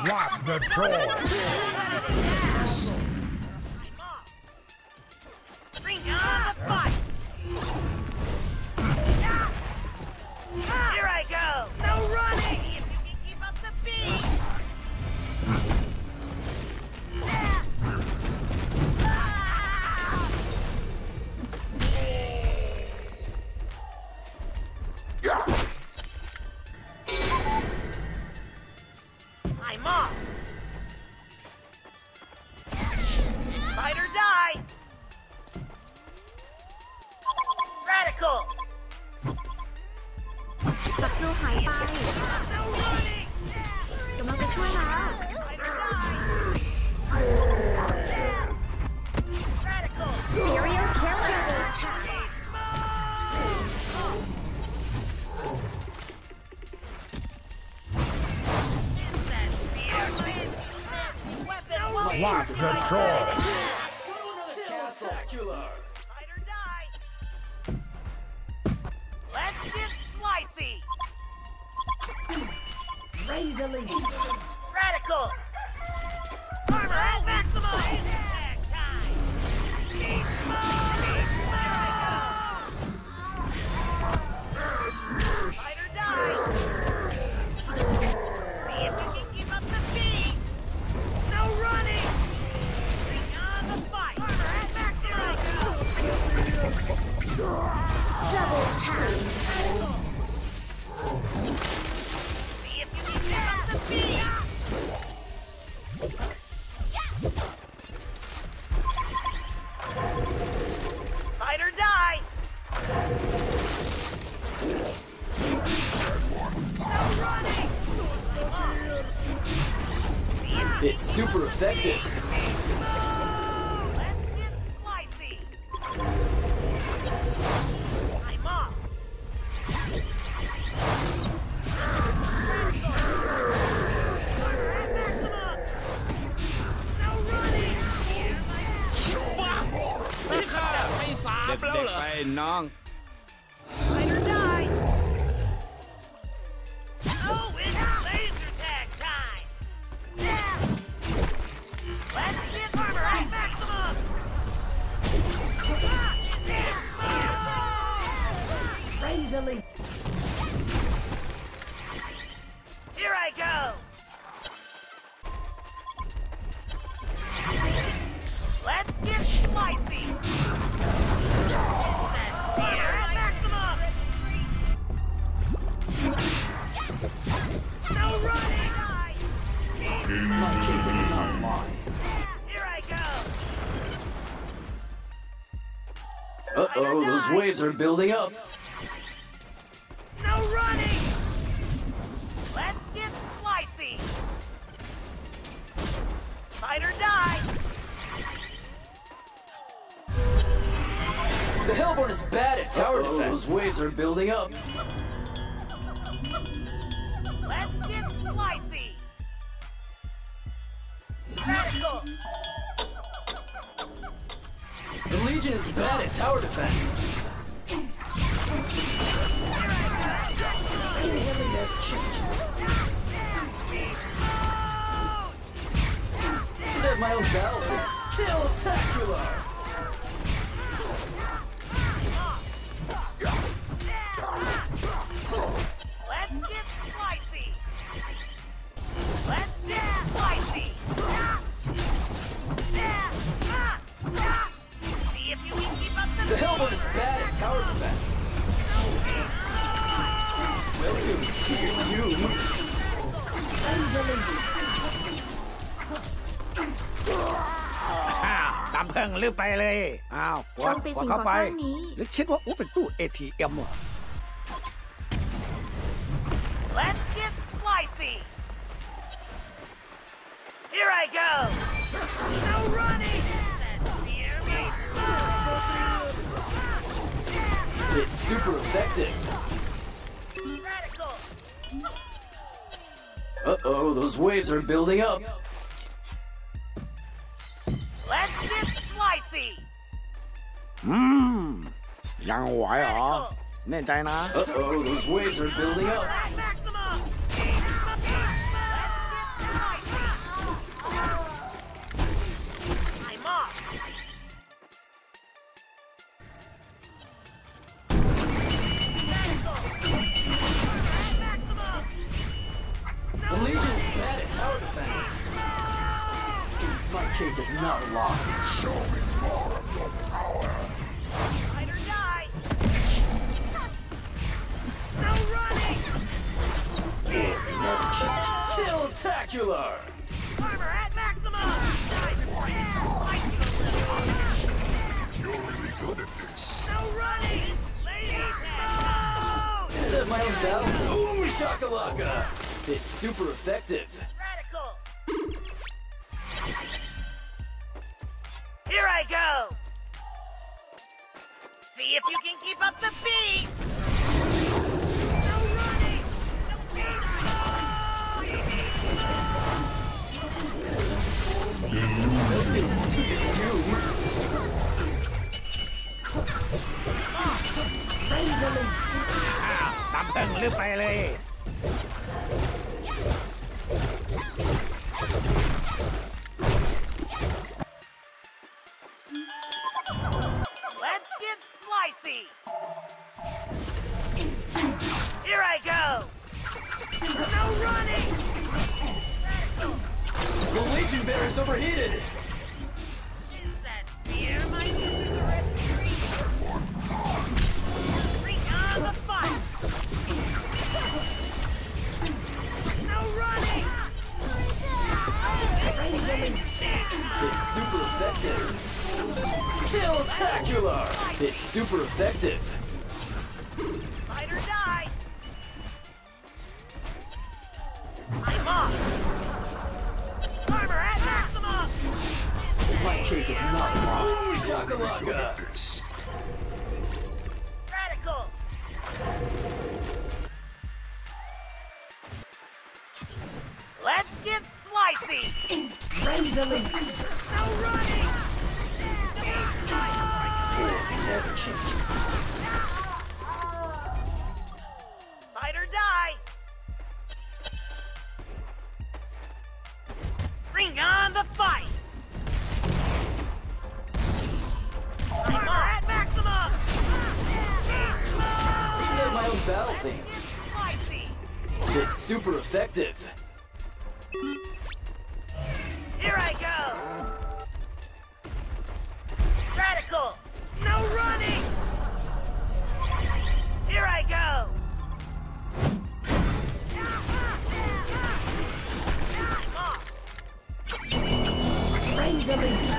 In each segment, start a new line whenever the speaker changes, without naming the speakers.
Swap the troll.
Bring on the fight. Here I go. No running. If you can keep up the beat. I'm off. Fight or die. Radical.
ศัตรูหายไป
No running.
กำลังไปช่วยนะ
Fight or die. Radical.
Serial killer
Is that fear? Weapon.
Swap the troll.
Spectacular.
Fight or die. Let's get slicey.
Razor leaves
Radical. Armor at maximum. Attack time. Beast mode. Beast mode. Fight or die. See if you can keep up the speed. No running. Bring on the fight. Armor at maximum.
double tap
See if you can keep up the speed. Fight or die. No running.
It's super effective.
Let's get slicey. I'm off. No running.
เด็กๆไปน้อง
Fight or die. Oh, it's laser tag time. Let's get armor at maximum.
razor leaf
Here I go. Let's get spicy. Here at maximum. No running. Here I go.
Uh-oh, those waves are building up.
No running. Let's get spicy. Fight or die.
The Hellborn is bad at tower defense. Those waves are building up.
Let's get spicy. Radical.
The Legion is bad at tower defense. Should have my own battlefield. Kill-tacular!
Let's get spicy. Let's get spicy. See if you can keep up
The
the
Hellborn is bad at tower defense. Welcome to your doom.
razor leaves
ตามเพิ่งลืมไปเลยอ้าวก
โจ
ด
มตี
กด
สิ่ง
เข้า
ก่อ
ไป
สร้างนี้
หรือคิดว่าอู้เป็นตู้ ATM เหรอ
Let's get spicy. Here I go. No running. Fear me.
It's super effective.
Radical.
Uh-oh, those waves are building up.
Let's get spicy.
ยังไหวเหรอแน่ใจนะ
Uh-oh, those waves are building up.
At maximum. Let's get spicy.
cake is not locked.
Fight or die. No running.
Never changes. Kill-tacular!
Armor at maximum. Die before you. Fight you a little.
You're really good at this.
No running. Ladies, no.
At my own battle. Boom shakalaka! It's super effective.
Radical. Here I go. See if you can keep up the beat. No running. No beat.
To your doom.
Razor leaves.
น้ำผึ้งหรือไปเลย
Let's get slicey. Here I go. No running.
The Legion barracks overheated.
Is that fear my user retreat? Bring on the fight. No running.
Razor leaves.
It's super effective. Kill-tacular! It's super effective.
Fight or die. I'm off. Armor at maximum.
My cake is not locked. Boom shakalaka!
This.
Radical. Let's get slicey.
Razor leaves.
No running.
Never changes.
Fight or die. Bring on the fight. I'm at maximum.
Even at my own battle theme.
Spicy.
It's super effective.
Here I go. Radical. No running. Here I go. I'm off.
Razor leaves.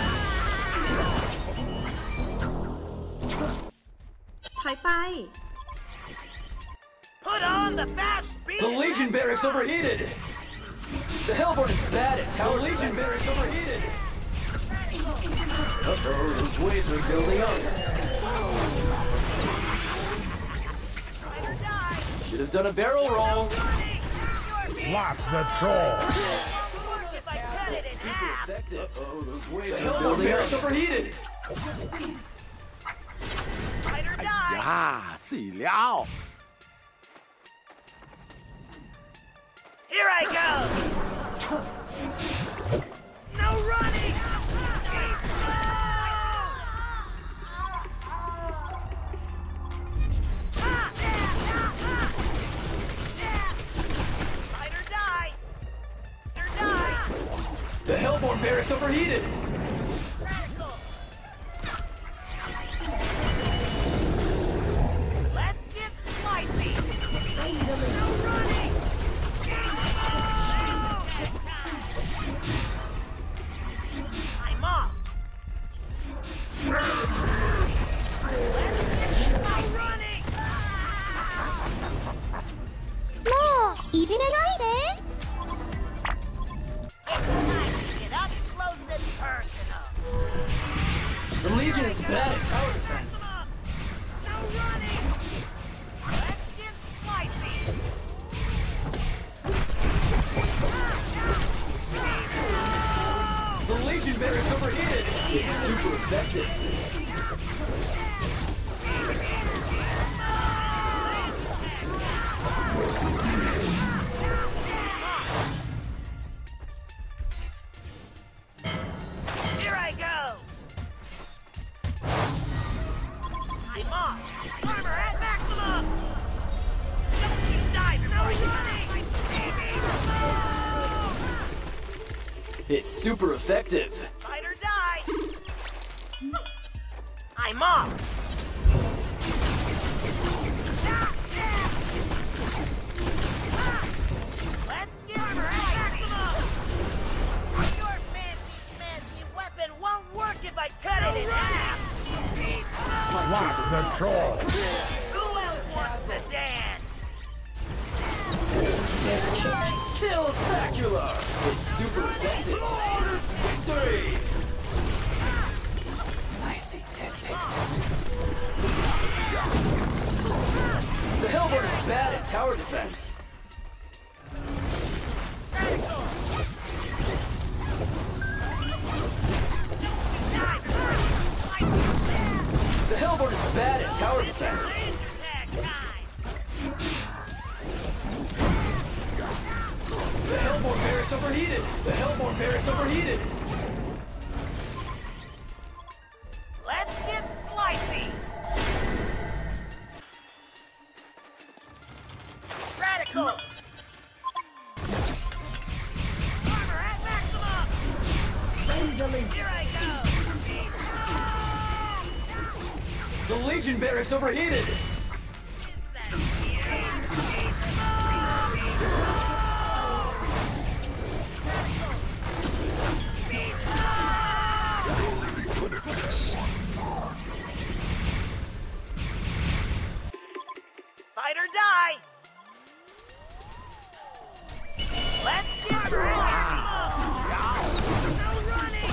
ถอยไป
Put on the fast speed.
The Legion barracks overheated. The Hellborn is bad at tower. The Legion barracks overheated. Uh-oh, those waves are building up.
Fight or die.
Should have done a barrel roll.
Running.
Lock the door.
If I cut it in
Super
half.
effective. Oh, those waves are building up. Barracks overheated.
Fight or die.
ย่าสี่แล้ว
Here I go. No running. Fight or die. Or die.
The Hellborn barracks overheated.
Radical. Let's get slicey.
Razor
No
leaves.
running. I'm off. No running.
もういじめないで
It's time to get up close and personal.
The Legion is bad at tower defense.
No running. Let's get spicy.
The Legion barracks overheated. It's super effective.
Here I go. I'm off. Armor at maximum. Don't you die before you
It's super effective.
Fight I'm off. Let's get maximum. Your fancy weapon won't work if I cut it in half.
Watch the troll.
Who else wants to dance?
Never changes. Kill-tacular! It's super effective. It's victory! I see 10 pixels. The Hellborn is bad at tower defense. The Hellborn is bad at tower defense. The Hellborn barracks overheated! The Hellborn barracks overheated!
Let's get slicey. Radical. Armor at maximum.
Razor leaps.
Here I go.
The Legion barracks overheated!
Fight or die. Let's get ready. No running.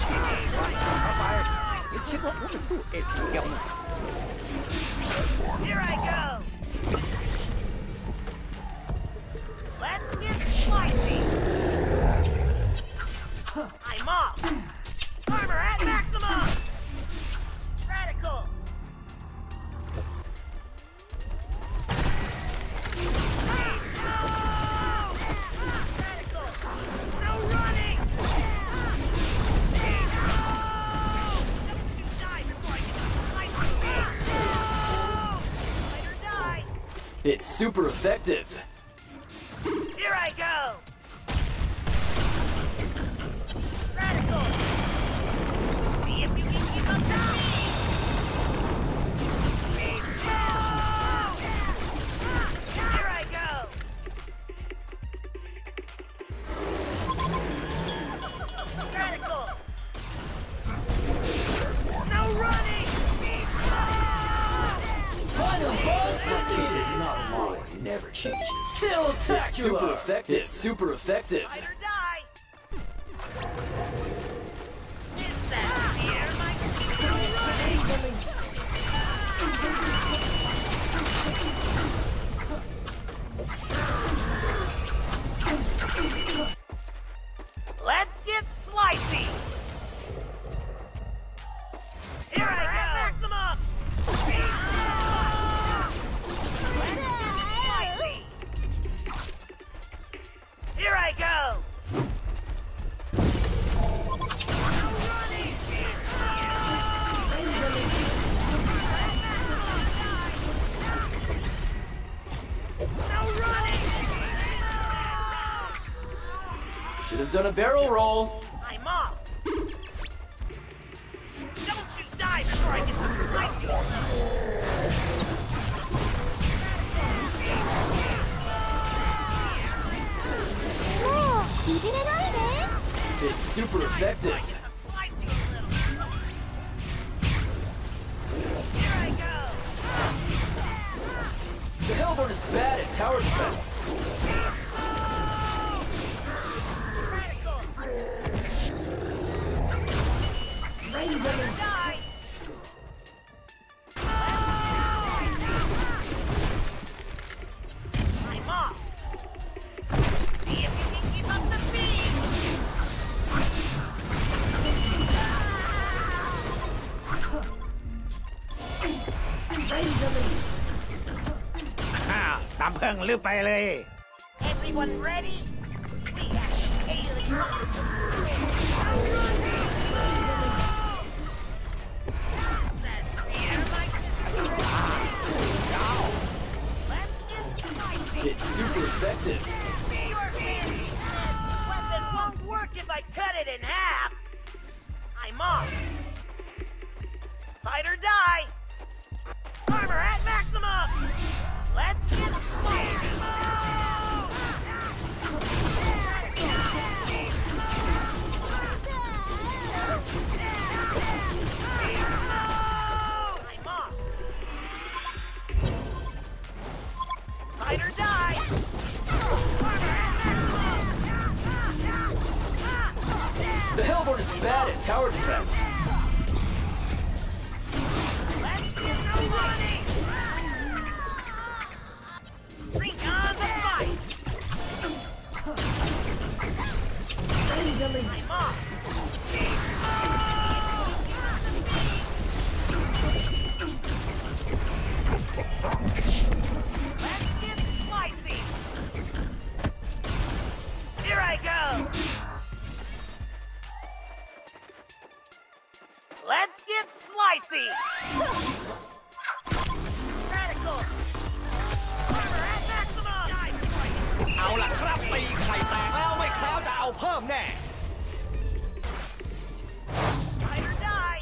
คิดว่าผมจะสู้เอ็ดเดียวนะ
Here I go. Let's get spicy. I'm off. Armor at maximum. Radical. Radical. No running. Don't you die before I get to slice you. Fight or die.
It's super effective.
Here I go. Radical. See if you can keep up to me. Here I go. Radical. No running.
Final boss defeat is not long. It never changes. Kill-tacular! It's super effective. It's super effective.
Fight or die. Is that fear, my no running?
Razor leaps.
Let's get slicey. Here I go. Maximum. Slicey. Here I go. No running.
Razor leaps.
No running.
Should have done a barrel roll.
I'm off. Don't you die before I get to slice you.
뭐 뒤지는 아이네.
It's super effective.
Slice you a little. Here I go.
The Hellborn is bad at tower defense.
Radical.
Razor leaps.
Die. I'm off. See if you can keep up the speed.
Razor leaps.
ตามเพิ่งลือไปเลย
Everyone ready? We have alien. That's fear, my Let's get spicy.
It's super effective.
Your weapon won't work if I cut it in half. I'm off. Fight or die! Armor at maximum! Let's get I'm off! Fight or die! Armor at maximum!
The Hellborn is bad at tower defense.
Let's get no running! Bring on the fight!
Razor leaves.
I'm off! Let's get slicey! Here I go! Let's get slicey! Radical! Armor at maximum! Die for fighting!
เอาล่ะครับตีไข่แตกแล้วไม่แคล้วจะเอาเพิ่มแน่
Fight or die!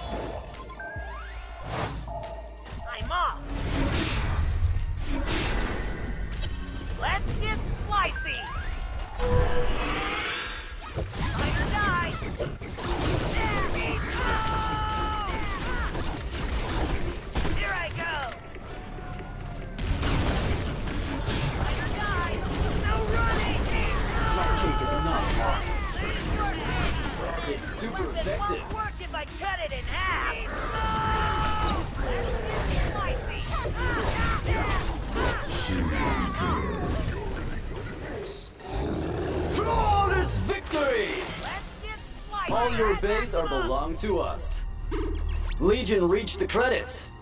I'm off! Let's get slicey! Fight or die! Here I go! Fight or die! No running!
My cake is not hot. It's super
It
effective.
won't work if I cut it in half! Let's get slicey!
Flawless victory!
Let's get slicey!
All your base are belong to us. Legion reached the credits.